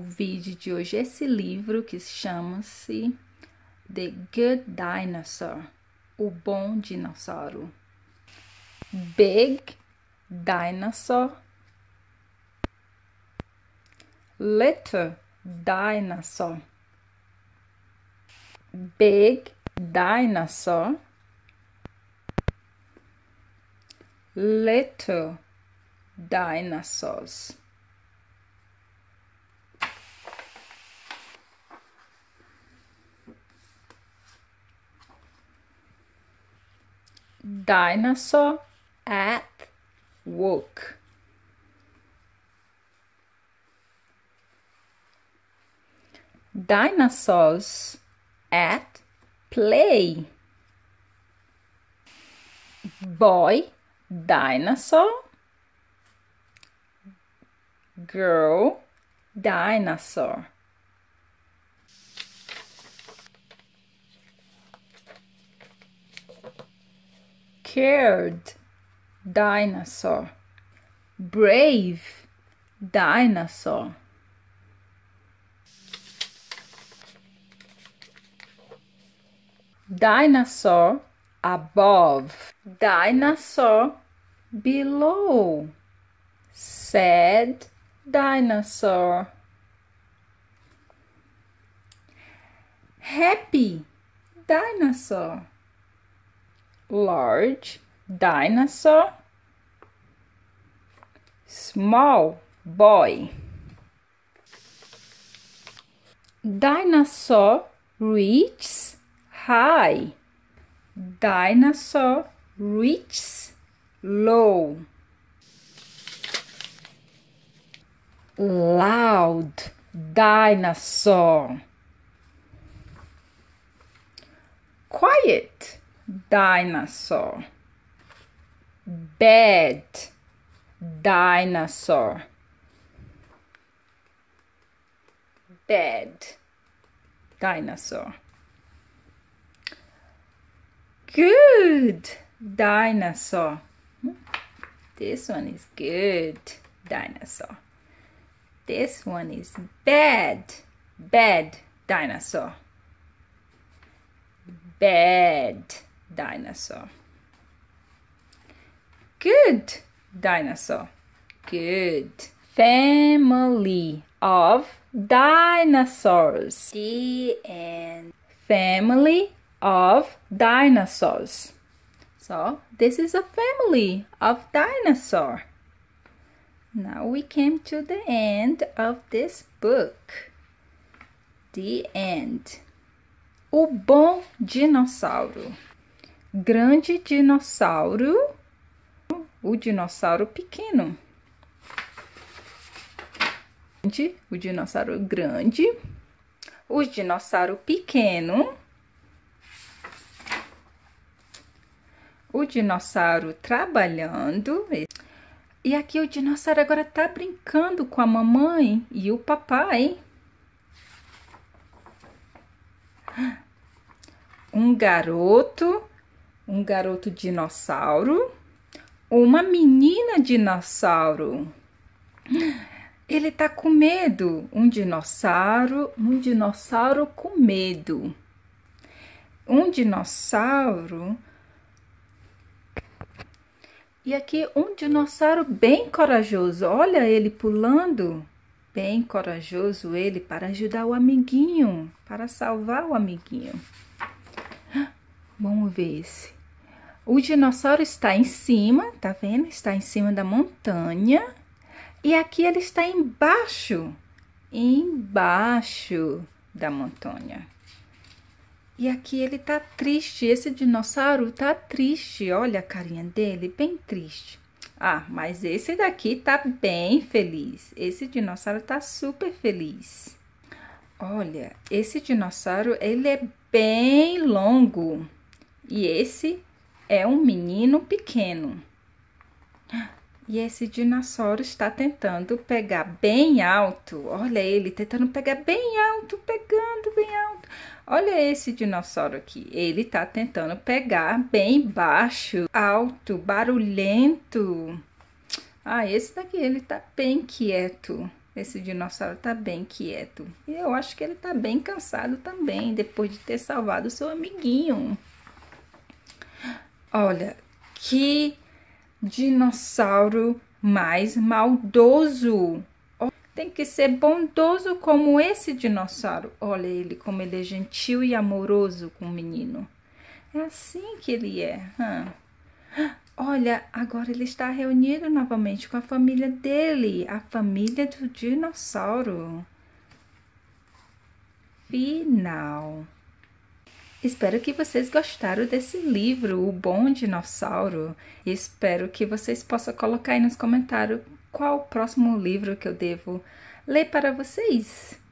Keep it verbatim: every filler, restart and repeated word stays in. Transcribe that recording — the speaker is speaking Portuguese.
vídeo de hoje esse livro que chama-se The Good Dinosaur, o bom dinossauro. Big dinosaur, little dinosaur. Big dinosaur, little dinosaurs. Dinosaur at work. Dinosaurs at play. Boy dinosaur, girl dinosaur. Scared dinosaur, brave dinosaur. Dinosaur above, dinosaur below. Sad dinosaur. Happy dinosaur. Large dinosaur. Small boy. Dinosaur reaches high. Dinosaur reaches low. Loud dinosaur. Quiet dinosaur. Bad dinosaur. Bad dinosaur. Good dinosaur. This one is good dinosaur. This one is bad, bad dinosaur. Bad dinosaur. Good dinosaur. Good. Family of dinosaurs. The end. Family of dinosaurs. So this is a family of dinosaur. Now we came to the end of this book. The end. O bom dinossauro. Grande dinossauro. O dinossauro pequeno. O dinossauro grande. O dinossauro pequeno. O dinossauro trabalhando. E aqui o dinossauro agora tá brincando com a mamãe e o papai. Um garoto, um garoto dinossauro, uma menina dinossauro. Ele tá com medo. Um dinossauro, um dinossauro com medo. Um dinossauro. E aqui um dinossauro bem corajoso. Olha ele pulando. Bem corajoso ele para ajudar o amiguinho, para salvar o amiguinho. Vamos ver esse. O dinossauro está em cima, tá vendo? Está em cima da montanha. E aqui ele está embaixo, embaixo da montanha. E aqui ele tá triste, esse dinossauro tá triste, olha a carinha dele, bem triste. Ah, mas esse daqui tá bem feliz, esse dinossauro tá super feliz. Olha, esse dinossauro, ele é bem longo e esse é um menino pequeno. E esse dinossauro está tentando pegar bem alto, olha ele tentando pegar bem alto, pegando bem alto. Olha esse dinossauro aqui, ele tá tentando pegar bem baixo, alto, barulhento. Ah, esse daqui, ele tá bem quieto. Esse dinossauro tá bem quieto. E eu acho que ele tá bem cansado também, depois de ter salvado o seu amiguinho. Olha, que dinossauro mais maldoso. Tem que ser bondoso como esse dinossauro. Olha ele, como ele é gentil e amoroso com o menino. É assim que ele é. Hum. Olha, agora ele está reunido novamente com a família dele, a família do dinossauro. Final. Espero que vocês gostaram desse livro, O Bom Dinossauro. Espero que vocês possam colocar aí nos comentários qual o próximo livro que eu devo ler para vocês.